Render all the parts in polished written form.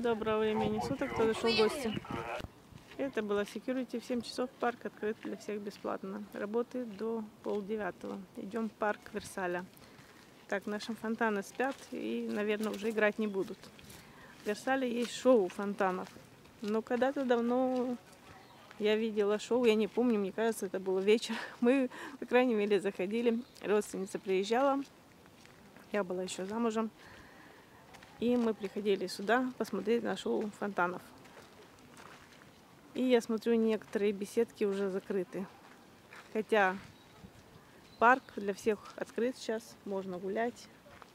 Доброго времени суток, кто зашел в гости. Это было Security, в 7 часов парк открыт для всех бесплатно. Работает до 8:30. Идем в парк Версаля. Так, наши фонтаны спят и, наверное, уже играть не будут. В Версале есть шоу фонтанов. Но когда-то давно я видела шоу, я не помню, мне кажется, это был вечер. Мы, по крайней мере, заходили, родственница приезжала, я была еще замужем. И мы приходили сюда посмотреть на шоу фонтанов. И я смотрю, некоторые беседки уже закрыты. Хотя парк для всех открыт сейчас, можно гулять.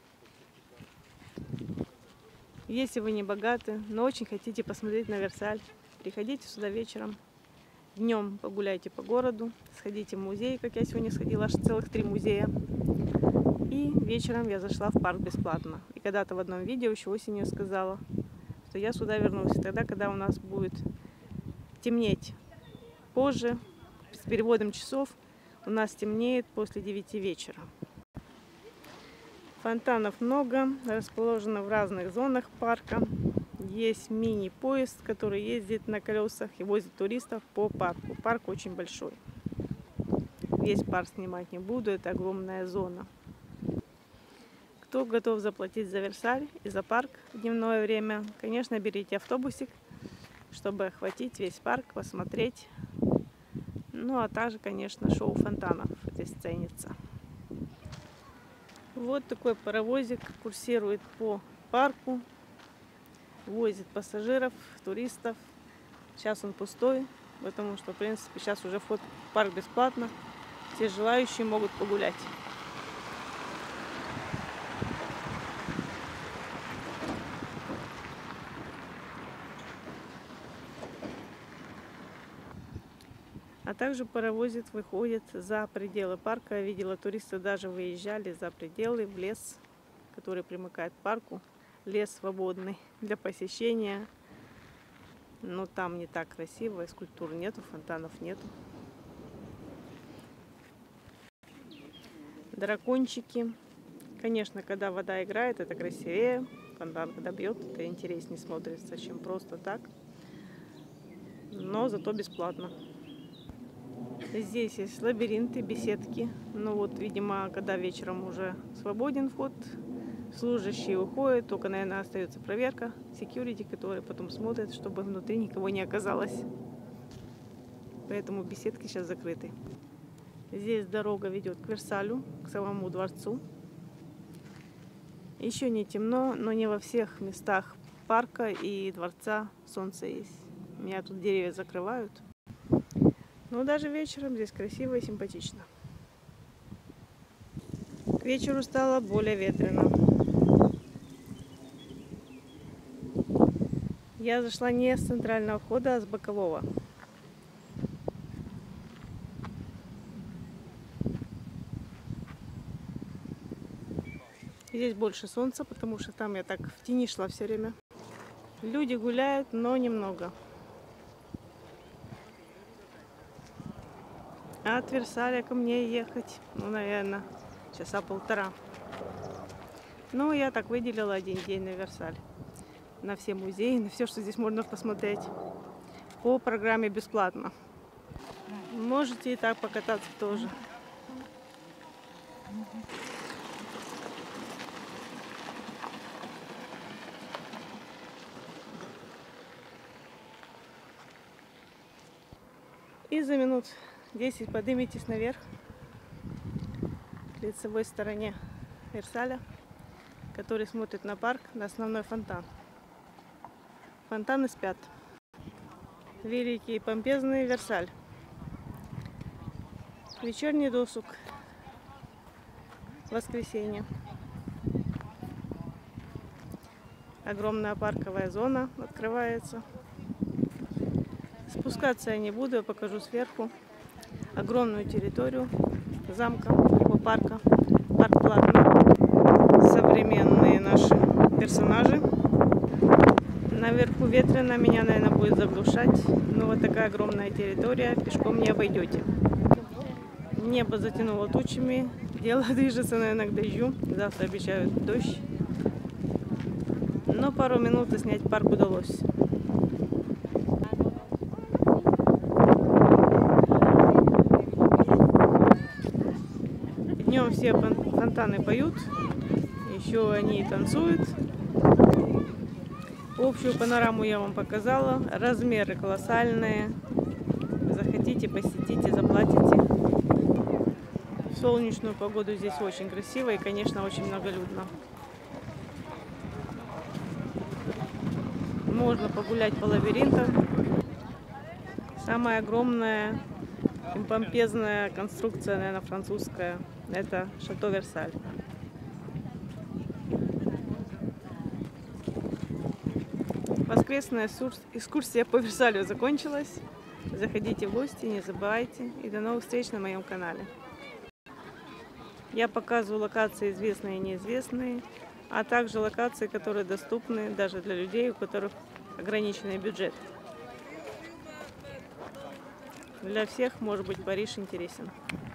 Если вы не богаты, но очень хотите посмотреть на Версаль, приходите сюда вечером. Днем погуляйте по городу, сходите в музей, как я сегодня сходила, аж целых 3 музея. И вечером я зашла в парк бесплатно. И когда-то в одном видео еще осенью сказала, что я сюда вернусь тогда, когда у нас будет темнеть. Позже, с переводом часов, у нас темнеет после 9 вечера. Фонтанов много, расположено в разных зонах парка. Есть мини-поезд, который ездит на колесах и возит туристов по парку. Парк очень большой. Весь парк снимать не буду, это огромная зона. Кто готов заплатить за Версаль и за парк в дневное время, конечно, берите автобусик, чтобы охватить весь парк, посмотреть. Ну, а также, конечно, шоу фонтанов здесь ценится. Вот такой паровозик курсирует по парку, возит пассажиров, туристов. Сейчас он пустой, потому что, в принципе, сейчас уже вход в парк бесплатно. Все желающие могут погулять. А также паровозик выходит за пределы парка. Я видела, туристы даже выезжали за пределы, в лес, который примыкает к парку. Лес свободный для посещения. Но там не так красиво, скульптур нету, фонтанов нету. Дракончики. Конечно, когда вода играет, это красивее. Фонтан, когда бьет, это интереснее смотрится, чем просто так. Но зато бесплатно. Здесь есть лабиринты, беседки. Ну вот, видимо, когда вечером уже свободен вход, служащие уходят, только, наверное, остается проверка, security, который потом смотрит, чтобы внутри никого не оказалось. Поэтому беседки сейчас закрыты. Здесь дорога ведет к Версалю, к самому дворцу. Еще не темно, но не во всех местах парка и дворца солнце есть. Меня тут деревья закрывают. Но даже вечером здесь красиво и симпатично. К вечеру стало более ветрено. Я зашла не с центрального входа, а с бокового. Здесь больше солнца, потому что там я так в тени шла все время. Люди гуляют, но немного. А от Версаля ко мне ехать, ну, наверное, часа полтора. Ну, я так выделила один день на Версаль. На все музеи, на все, что здесь можно посмотреть. По программе бесплатно. Можете и так покататься тоже. И за минут 10 поднимитесь наверх к лицевой стороне Версаля, который смотрит на парк, на основной фонтан. Фонтаны спят. Великий и помпезный Версаль. Вечерний досуг. Воскресенье. Огромная парковая зона открывается. Спускаться я не буду, я покажу сверху огромную территорию замка, либо парка. Парк платный. Современные наши персонажи. Наверху ветрено, меня, наверное, будет заглушать. Но вот такая огромная территория, пешком не обойдете. Небо затянуло тучами, дело движется, наверное, к дождю. Завтра обещают дождь. Но пару минут и снять парк удалось. Днем все фонтаны поют, еще они танцуют. Общую панораму я вам показала. Размеры колоссальные. Захотите, посетите, заплатите. В солнечную погоду здесь очень красиво и, конечно, очень многолюдно. Можно погулять по лабиринтам. Самая огромная и помпезная конструкция, наверное, французская, это Шато Версаль. Воскресная экскурсия по Версалю закончилась. Заходите в гости, не забывайте. И до новых встреч на моем канале. Я показываю локации известные и неизвестные, а также локации, которые доступны даже для людей, у которых ограниченный бюджет. Для всех, может быть, Париж интересен.